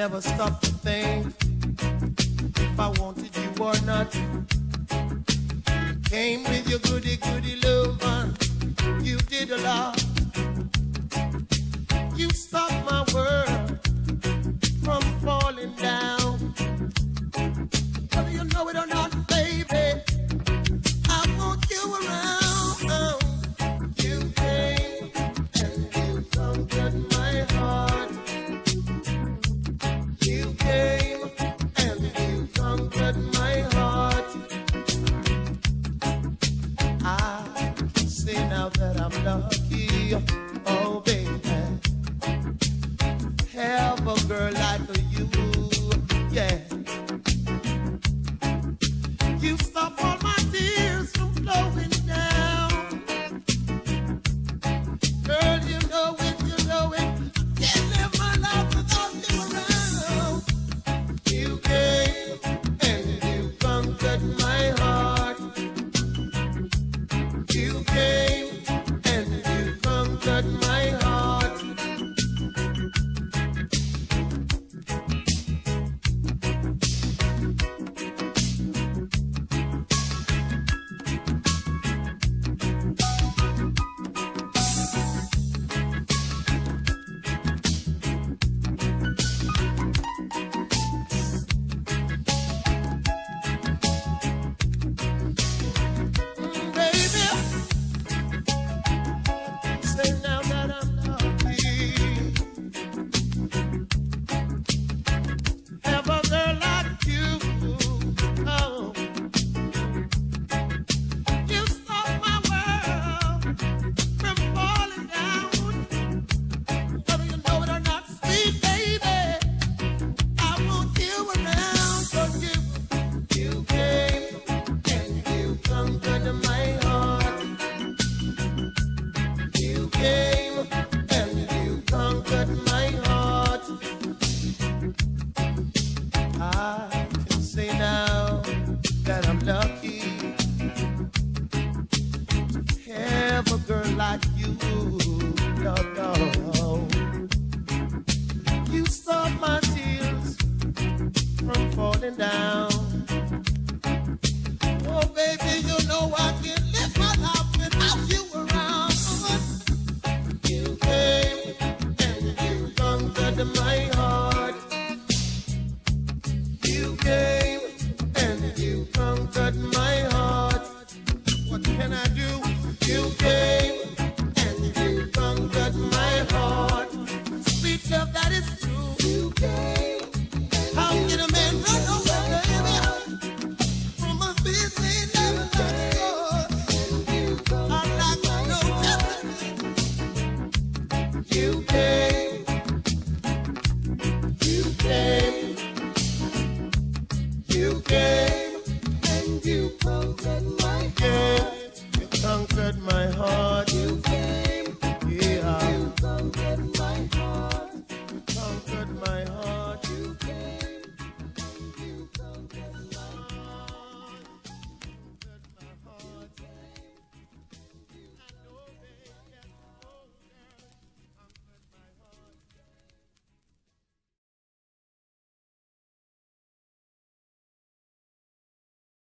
never stop to think if I wanted you or not. Came with your goody goody love and you did a lot. You stopped my world from falling down. Whether you know it or not, baby, I want you around. You came and you conquered my heart. You came and you conquered my heart. I can say now that I'm lucky, oh baby, have a girl like you, yeah. You stop all my tears from flowing down. Girl, you know it, you know it. I can't live my life without you around. You came and you conquered my heart. You came and you conquered my heart. Baby, say now that I'm lucky. Have a girl like you. Oh, you stop my world from falling down. Whether you know it or not, sweet baby, I want you around. So you came and you conquered my heart. You came and you conquered my heart. I can say now that I'm lucky. Have a girl like you, no, no. You stop my tears from falling down. Oh, baby, you know I can't live my life without you around. You came and you conquered my